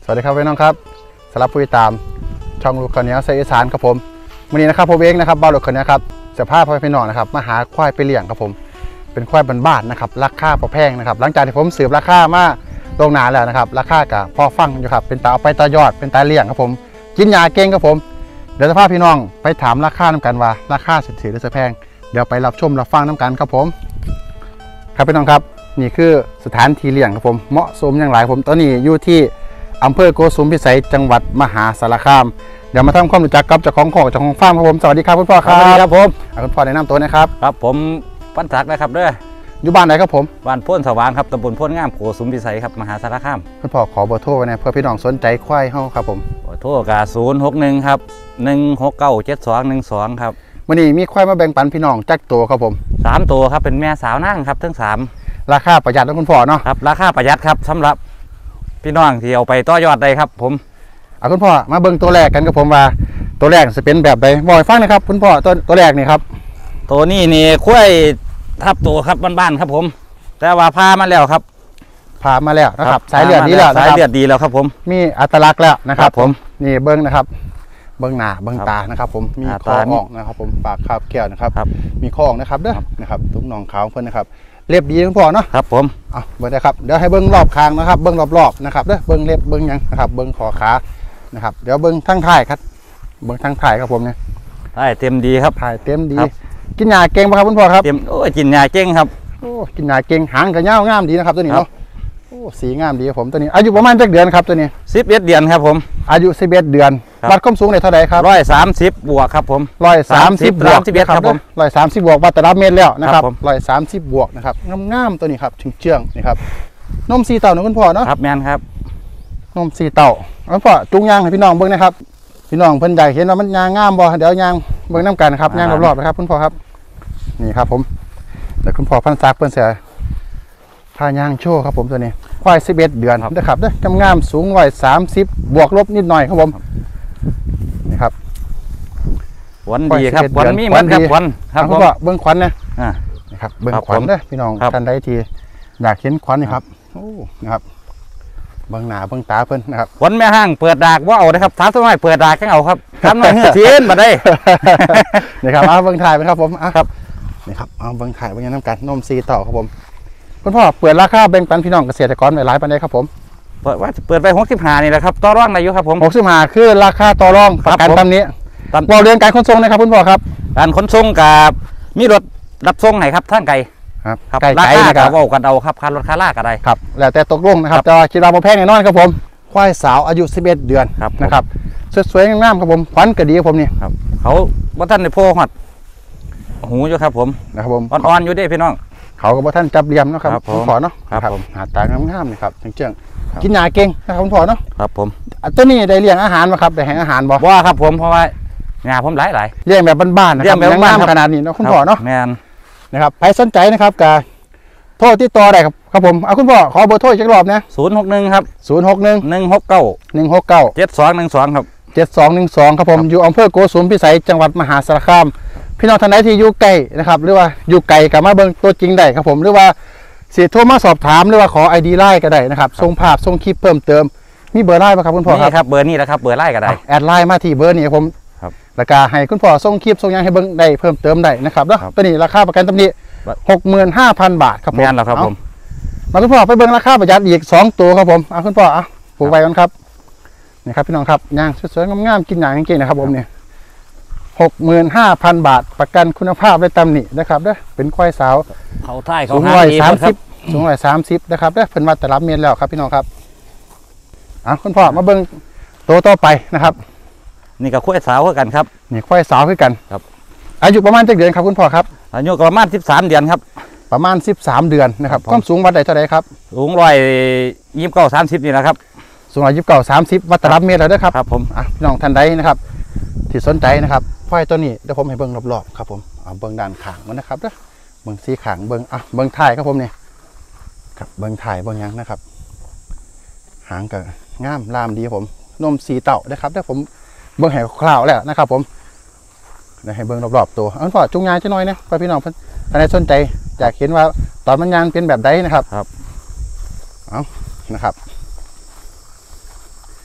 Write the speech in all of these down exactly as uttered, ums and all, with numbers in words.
สวัสดีครับพี่น้องครับสำหรับผู้ติดตามช่องลูกขเนียวเสียอีสานครับผมวันนี้นะครับผมเองนะครับบ้านลูกขเนียวครับเสื้อผ้าพ่อพี่น้องนะครับมาหาควายไปเลี้ยงครับผมเป็นควายบ้านๆนะครับราคาพอแพงนะครับหลังจากที่ผมสืบราคามาลงนานแล้วนะครับราคากับพอฟังอยู่ครับเป็นตาเอาไปตายอดเป็นตาเลี้ยงครับผมกินยาเก่งครับผมเดี๋ยวจะพาพี่น้องไปถามราคาน้ำกันว่าราคาสิถือหรือจะแพงเดี๋ยวไปรับชมรับฟังน้ำกันครับผมครับพี่น้องครับนี่คือสถานที่เลี้ยงครับผมเหมาะสมอย่างไรผมตอนนี้อยู่ที่อำเภอโกสุมพิสัยจังหวัดมหาสารคามเดี๋ยวมาทำความรู้จักกับเจ้าของของเจ้าของฟาร์มครับผมสวัสดีครับคุณพ่อครับสวัสดีครับผมคุณพ่อแนะนำตัวนะครับครับผมปั้นศักดิ์นะครับเด้ออยู่บ้านไหนครับผมบ้านโพ้นสว่างครับตำบลโพ้นงามโกสุมพิสัยครับมหาสารคามคุณพ่อขอเบอร์โทรไว้นะเพื่อพี่น้องสนใจควายเฮาครับผมเบอร์โทรกาศูนย์หกหนึ่งครับหนึ่งหกเก้าเจ็ดสองหนึ่งสองครับวันนี้มีควายมาแบ่งปันพี่น้องจักตัวครับผมสามตัวครับเป็นแม่สาวนั่งครับทั้งสามราคาประหยัดนะคุณพ่อเนาะครับราคาประหยัดครับสำหรับพี่น้องที่เอาไปต่อยอดได้ครับผมเอาคุณพ่อมาเบิ่งตัวแรกกันครับผมว่าตัวแรกจะเป็นแบบใดบ่อยฟังนะครับคุณพ่อตัวตัวแรกนี่ครับตัวนี้นี่คุ้ยทับตัวครับบ้านๆครับผมแต่ว่าพามาแล้วครับพามาแล้วนะครับสายเลือดดีแล้วสายเลือดดีแล้วครับผมมีอัตลักษณ์แล้วนะครับผมนี่เบิ้งนะครับเบิ้งหน้าเบิ้งตานะครับผมมีคออ่องนะครับผมปากคาบแก้วนะครับมีคออ่องนะครับเด้อนะครับทุกน้องขาวเพิ่นนะครับเล็บดีคุณพ่อเนาะครับผมเอาเบิ้งได้ครับเดี๋ยวให้เบิ้งรอบคางนะครับเบิ้งรอบๆนะครับเด้อเบิ้งเล็บเบิ้งยังนะครับเบิ้งคอขานะครับเดี๋ยวเบิ้งทั้งท้ายครับเบิ้งทั้งท้ายครับผมเนี่ยท้ายเต็มดีครับท้ายเต็มดีกินยาเก่งป่ะครับคุณพ่อครับเต็มโอ้กินยาเก่งครับโอ้กินยาเก่งหางกระเง้างามดีนะครับตัวนี้เนาะโอ้สีงามดีครับผมตัวนี้อายุประมาณจักเดือนครับตัวนี้สิบเอ็ดเดือนครับผมอายุสิบเอ็ดเดือนวัดความสูงได้เท่าไหร่ครับร้อยสามสิบบวกครับผมร้อยสามสิบบวกสิบเอ็ดครับผมร้อยสามสิบบวกวัดแต่ละเมตรแล้วนะครับร้อยสามสิบบวกนะครับงามๆตัวนี้ครับเชื่องๆนี่ครับนมสีเต่านะคุณพ่อเนาะครับแมนครับนมสีเต่าคุณพ่อจุงยางให้พี่น้องเบิ้งนะครับพี่น้องเพิ่นใหญ่เห็นว่ามันยางงามบ่เดี๋ยวยางเบิ้งน้ำกันนะครับยางรอบๆนะครับคุณพ่อครับนี่ครับผมเดี๋ยวคุณพ่อพันศักดิ์เพิ่นเสียพายางโชว์ครับผมตัวนี้ควายสิบเอ็ดเดือนนะครับเด้องามสูงร้อยสามสิบบวกลบนิดหน่อยครับผมนี่ครับวันดีครับวันมีมันครับวันครับผมเบิ้งขวัญนะนี่ครับเบิ้งขวัญเด้อพี่น้องท่านใดที่อยากเห็นขวัญนี่ครับโอ้นะครับเบิ้งหน้าเบิ้งตาเพิ่นนะครับขวัญแม่ห้างเปิดดากว่าเอานะครับท้าสมัยเปิดดากแค่เอาครับทำหน่อยเหื่อเทียนมาได้นี่ครับเอาเบิ้งถ่ายไปครับผมอ่ะครับนี่ครับเอาเบิ้งถ่ายเบิ้งน้ำกันนมซีต่อครับผมคุณพ่อเปิดราคาแบ่งปันพี่น้องเกษตรกรไปหลายปันได้ครับผมเปิดว่าเปิดไปหกสิบห้านี่แหละครับต่อรองได้อยู่ครับผมหกสิบห้าคือราคาต่อรองประกันตามนี้บอกเรื่องการขนส่งนะครับคุณพ่อครับการขนส่งกับมีรถรับส่งไหนครับทางไกลครับไกลไกลนะครับว่ากันเอาครับค่ารถค่าลากอะไรครับแล้วแต่ตกลงนะครับแต่ว่าคิดว่าบ่แพงแน่นอนครับผมควายสาวอายุสิบเอ็ดเดือนนะครับสวยๆงามๆครับผมขวัญก็ดีครับผมนี่ครับเขาบ่ท่านในโพหัดหูอยู่ครับผมนะครับผมอ่อนๆอยู่ได้พี่น้องเขาก็บ่ท่านจับเหลี่ยมนะครับคุณพ่อเนาะครับผมหาตางามๆนี่ครับเจียงๆกินยาเก่งนะครับคุณพ่อเนาะครับผมตัวนี้ได้เลี้ยงอาหารป่ะครับได้ให้อาหารบ่บ่ครับผมเพราะว่างาผมหลายๆเลี้ยงแบบบ้านๆนะครับงามขนาดนี้เนาะคุณพ่อเนาะแมนนะครับใครสนใจนะครับก็โทรติดต่อได้ครับครับผมเอาคุณพ่อขอเบอร์โทรอีกรอบนะศูนย์หกหนึ่งครับศูนย์หกหนึ่งหนึ่งหกเก้าหนึ่งหกเก้าเจ็ดสองหนึ่งสองครับเจ็ดสองหนึ่งสองครับผมอยู่อำเภอโกสุมพิสัยจังหวัดมหาสารคามพี่น้องท่านใดที่อยู่ไกลนะครับหรือว่าอยู่ไกลกับมาเบิ่งตัวจริงได้ครับผมหรือว่าสิโทรมาสอบถามหรือว่าขอ ไอ ดี ไลน์ก็ได้นะครับส่งภาพส่งคลิปเพิ่มเติมมีเบอร์ไลน์ไหมครับคุณพ่อครับนี่ครับเบอร์นี้แหละครับเบอร์ไลน์ก็ได้แอดไลน์มาที่เบอร์นี้ครับผมครับราคาให้คุณพ่อส่งคลิปส่งยังให้เบิ่งได้เพิ่มเติมได้นะครับแล้วตัวนี้ราคาประกันตำหนิหกหมื่นห้าพันบาทครับผมแม่นแล้วครับผมมาคุณพ่อไปเบิ่งราคาประหยัดอีกสองตัวครับผมเอาคุณพ่อเอาผูกไว้กันครับนี่ครับพี่น้องครับย่างสวยๆงามๆกินอย่างจริงๆนะครับผมเนี่ยหกหมื่นห้าพันบาทประกันคุณภาพและตำหนินะครับเด้อเป็นควายสาวเขาท้ายเขาสูงร้อยสามสิบสูงร้อยสามสิบนะครับเด้อเพิ่นวัดแต่รับเมียนแล้วครับพี่น้องครับอ่ะคุณพ่อมาเบิ่งตัวต่อไปนะครับนี่กับควายสาวกันครับนี่ควายสาวคือกันครับอายุประมาณจักเดือนครับคุณพ่อครับอายุประมาณสิบสามเดือนครับประมาณสิบสามเดือนนะครับความสูงวัดได้เท่าไหร่ครับสูงร้อยยี่สิบเก้าสามสิบนี่นะครับสูงร้อยยี่สิบเก้าสามสิบวัดแต่รับเมียนแล้วเด้อครับครับผมอ่ะพี่น้องท่านใดนะครับที่สนใจนะครับควายตัวนี้เดี๋ยวผมให้เบิ่งรอบๆครับผมเอาเบิ่งด้านข้างมันนะครับเด้อเบิ่งสีขางเบิ่งอ่ะเบิ่งท้ายครับผมเนี่ยครับเบิ่งถ่ายเบิ่งยังนะครับหางกับง่ามลามดีผมนมสีเต่านะครับเดี๋ยวผมเบิ่งให้คร่าวแล้วนะครับผมเดี๋ยวให้เบิ่งรอบๆตัวอันพอจุงยายจะน้อยนะพี่น้องท่านใดสนใจอยากเห็นว่าตอนมันยานเป็นแบบใดนะครับครับเอานะครับ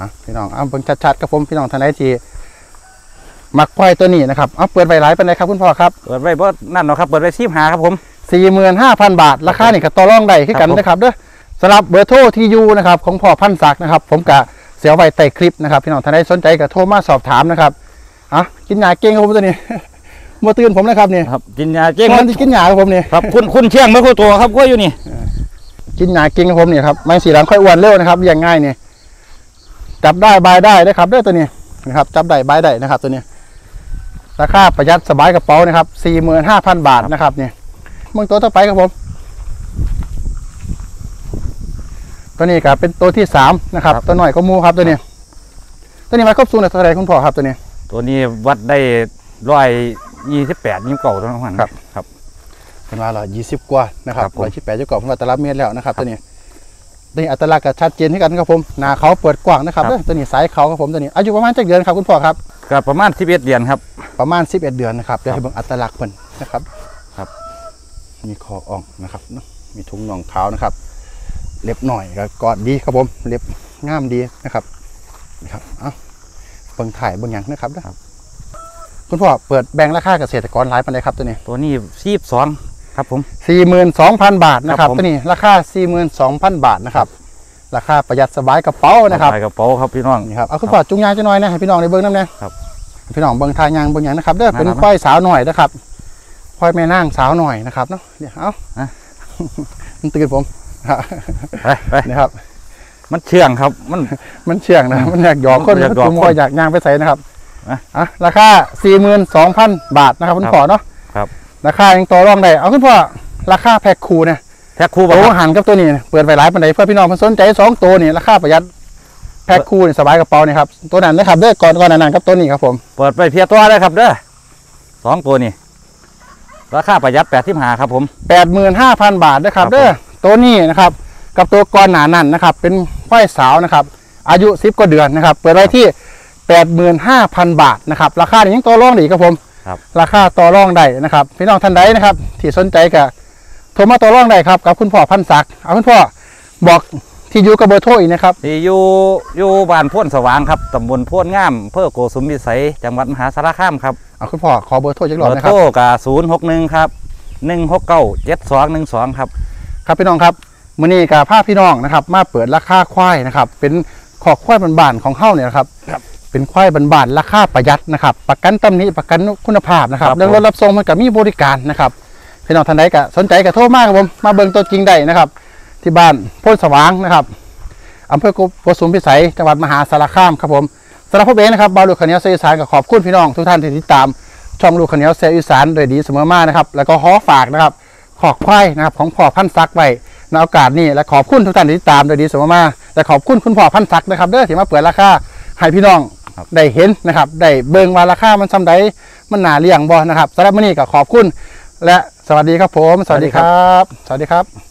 อ่ะพี่น้องเอาเบิ่งชัดๆครับผมพี่น้องท่านใดที่มักควายตัวนี้นะครับเอาเปิดไว้หลายปานใดครับคุณพ่อครับเปิดไว้บ่นั่นเนาะครับเปิดไว้สิบห้าครับผมสี่หมื่นห้าพัน บาทราคานี่ก็ต่อรองได้คือกันนะครับเด้อสำหรับเบอร์โทรที่อยู่นะครับของพ่อพันศักดิ์นะครับผมกะเสียไว้ใต้คลิปนะครับพี่น้องท่านใดสนใจก็โทรมาสอบถามนะครับอ่ะกินหญ้าเก่งครับผมตัวนี้ บ่ตื่นผมนะครับนี่ครับกินยาเจ๊งมันที่กินหญ้าครับผมนี่ครับคุณคุณเชียงไม่คู่ตัวครับกล้วยอยู่นี่กินหญ้าเก่งครับผมนี่ครับไม่สีหลังค่อยอ้วนเร็วนะครับเลี้ยงง่ายนี่จับได้บายได้นะครับเด้อตัวนี้นะครับจับได้บายได้นะครับตัวนี้ราคาประหยัดสบายกระเป๋านะครับ สี่หมื่นห้าพัน บาทนะครับนี่เมืองตัวต่อไปครับผมตัวนี้ก็เป็นตัวที่สามนะครับตัวหน่อยก็มูครับตัวนี้ตัวนี้มาครบสูงเท่าไหร่คุณพ่อครับตัวนี้ตัวนี้วัดได้ร้อยยี่สิบแปดยี่สิบเก้าเท่านั้นครับครับเป็นว่าร้อยยี่สิบกว่านะครับครับผมร้อยสิบแปดเจ้าก่อนผมว่าตลับเมตรแล้วนะครับตัวนี้ตัวนี้อัตลักษณ์ก็ชัดเจนให้กันครับผมหน้าเขาเปิดกว้างนะครับเด้อตัวนี้สายเขาครับผมตัวนี้อายุประมาณจักเดือนครับคุณพ่อครับก็ประมาณสิบเอ็ดเดือนครับประมาณสิบเอ็ดเดือนนะครับเดี๋ยวให้เบิ่งอัตลักษณ์เพิ่นนะครับครับมีคออ่องนะครับเนาะมีถุงน่องขาวนะครับเล็บหน่อยก็กอดดีครับผมเล็บงามดีนะครับนะครับเอ้าเบิ่งถ่ายเบิ่งหยังนะครับนะครับคุณพ่อเปิดแบ่งราคาเกษตรกรหลายปานใดครับตัวนี้ตัวนี้สี่สิบสองครับผมสี่หมื่นสองพัน บาทนะครับครับผมตัวนี้ราคา สี่หมื่นสองพัน บาทนะครับราคาประหยัดสบายกระเป๋านะครับใส่กระเป๋าครับพี่น้องนี่ครับเอาคุณพ่อจุงยางจะน้อยนะให้พี่น้องได้เบิ่งน้ำนะครับ ให้พี่น้องเบิ่งทางยางเบิ่งหยังนะครับเด้อเป็นนะครับควายสาวหน่อยนะครับควายแม่นางสาวหน่อยนะครับเนาะเดี๋ยวเอาอ่ะมันตื่นผมไปไปนะครับมันเชื่องครับมันมันเชื่องนะมันอยากหยอกคนมันอยากหยอกผมคนก็อยากยางไปใส่นะครับอ่ะอ่ะราคา สี่หมื่นสองพัน บาทนะครับคุณพ่อเนาะครับราคายังต่อรองได้เอาคุณพ่อราคาแพ็คคู่เนี่ยแท็กคู่โตบ่ครับหันกับตัวนี้เปิดไปหลายปันไดเพื่อพี่น้องเพิ่นสนใจสองตัวนี่ราคาประหยัดแพ็คคู่นี่สบายกระเป๋านี่ครับตัวนั้นนะครับเด้อก่อนก่อนนั้นกับตัวนี้ครับผมเปิดไปเพียตัวได้ครับเด้อสองตัวนี่ราคาประหยัดแปดสิบห้าครับผมแปดหมื่นห้าพัน บาทนะครับครับเด้อตัวนี้นะครับกับตัวก่อนหนานั่นนะครับเป็นควายสาวนะครับอายุสิบกว่าเดือนนะครับเปิดไว้ที่ แปดหมื่นห้าพัน บาทนะครับราคานี่ยังต่อรองได้อีกครับผมครับราคาต่อรองได้นะครับพี่น้องท่านใดนะครับที่สนใจก็โทรมาต่อรองได้ครับกับคุณพ่อพันศักดิ์เอาคุณพ่อบอกที่อยู่กับเบอร์โทรอีกนะครับที่อยู่อยู่บ้านโพ่นสว่างครับตำบลโพ่นงามอำเภอโกสุมพิสัยจังหวัดมหาสารคามครับเอาคุณพ่อขอเบอร์โทรจักรเบอบอร์นะคโทรัรบกับศูนย์หกหนึ่งครับหนึ่งหกเก้าเจ็ดสองหนึ่งสองครับครับพี่น้องครับมื้อนี้กับภาพพี่น้องนะครับมาเปิดราคาควายนะครับเป็นขอกควายบ้านๆของเฮาเนี่ยนะครับครับเป็นควายบ้านๆราคาประหยัดนะครับประกันตำหนิประกันคุณภาพนะครับครับเรื่องรถรับส่งมันก็มีบริการนะครับพี่น้องท่านใดก็สนใจก็โทรมาครับผมมาเบิ่งตัวจริงได้นะครับ ที่บ้านโพนสว่างนะครับอำเภอโกสุมพิสัยจังหวัดมหาสารคามครับผมสำหรับพ่อเบนนะครับบาวลูกขาวเหนียวเซอีสานก็ขอบคุณพี่น้องทุกท่านที่ติดตามช่องลูกขาวเหนียวเซอีสานโดยดีเสมอมานะครับแล้วก็ขอฝากนะครับขอกควายนะครับของพ่อพันศักดิ์ไว้ในโอกาสนี้และขอบคุณทุกท่านที่ติดตามโดยดีเสมอมาและขอบคุณคุณพ่อพันศักดิ์นะครับเด้อที่มาเปิดราคาให้พี่น้องได้เห็นนะครับได้เบิ่งว่าราคามันซำใดมันน่าเลี้ยงบ่นะครับสำหรับมื้อนี้ก็ขอบคุณและสวัสดีครับผมสวัสดีครับ สวัสดีครับ